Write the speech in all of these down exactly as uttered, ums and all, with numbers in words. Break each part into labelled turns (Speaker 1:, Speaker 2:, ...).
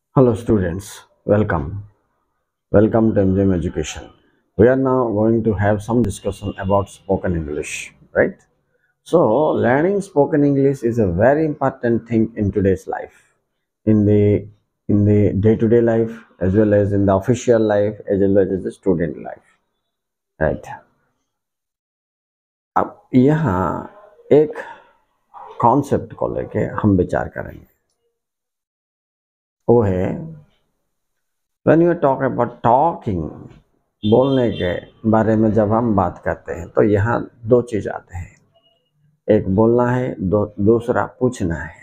Speaker 1: Hello students, welcome. Welcome to M G M Education. We are now going to have some discussion about spoken English, right? So, learning spoken English is a very important thing in today's life, in the in the day-to-day life as well as in the official life as well as the student life, right? अब यहाँ एक concept को लेके हम विचार करेंगे, वो है when you talk about talking, बोलने के बारे में जब हम बात करते हैं तो यहाँ दो चीज आते हैं, एक बोलना है, दो दूसरा पूछना है।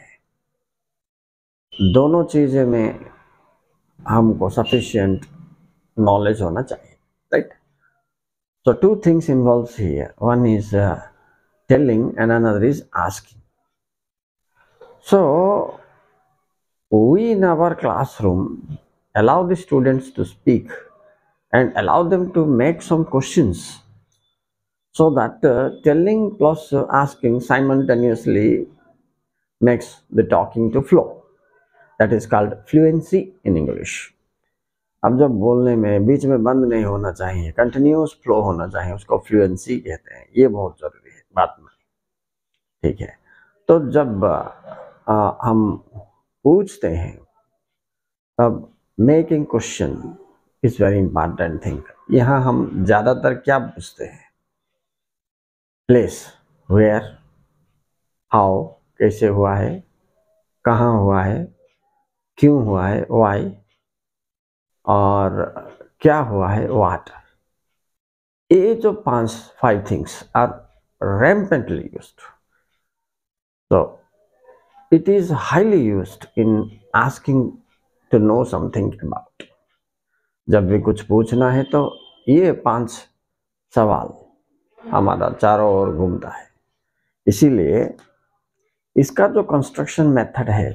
Speaker 1: दोनों चीजें में हमको सफिशिएंट नॉलेज होना चाहिए, right? So two things involves here. One is uh, telling and another is asking. So we in our classroom allow the students to speak and allow them to make some questions, so that uh, telling plus uh, asking simultaneously makes the talking to flow. That is called fluency in English. अब जब बोलने में बीच में बंद नहीं होना चाहिए, continuous flow होना चाहिए, उसको फ्लुएंसी कहते हैं। ये बहुत जरूरी है बात में, ठीक है? तो जब आ, हम पूछते हैं तब making question is very important thing. यहाँ हम ज्यादातर क्या पूछते हैं? प्लेस, वेयर, हाउ, कैसे हुआ है, कहाँ हुआ है, क्यों हुआ है, वाई, और क्या हुआ है, व्हाट। ये जो पांच five things are rampantly used. So it is highly used in asking to know something about. जब भी कुछ पूछना है तो ये पांच सवाल हमारा चारों ओर घूमता है। इसीलिए इसका जो कंस्ट्रक्शन मेथड है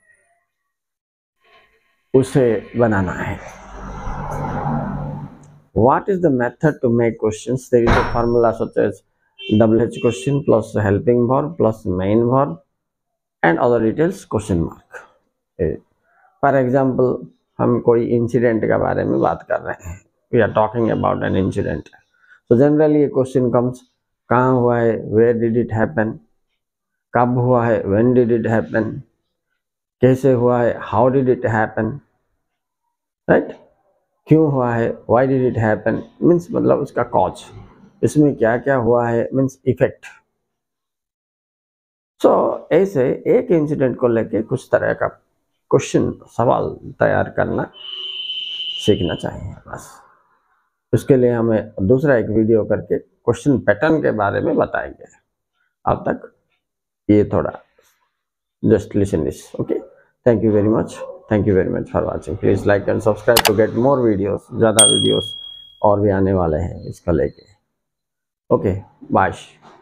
Speaker 1: उसे बनाना है। What is the method to make questions? There is a formula such as double H question plus helping verb plus main verb and other details question mark. For example, हम कोई incident के बारे में बात कर रहे हैं, we are talking about an incident. So generally a question comes, कहाँ हुआ है, where did it happen, कब हुआ है, when did it happen, कैसे हुआ है, how did it happen, right? क्यों हुआ है, why did it happen, means मतलब उसका कॉज, इसमें क्या क्या हुआ है, मीन्स इफेक्ट। सो ऐसे एक इंसिडेंट को लेके कुछ तरह का क्वेश्चन, सवाल तैयार करना सीखना चाहिए बस। उसके लिए हमें दूसरा एक वीडियो करके क्वेश्चन पैटर्न के बारे में बताएंगे। अब तक ये थोड़ा just listen this, okay? Thank you very much, thank you very much for watching. Please like and subscribe to get more videos. ज़्यादा वीडियोस और भी आने वाले हैं इसका लेके। Okay, bye.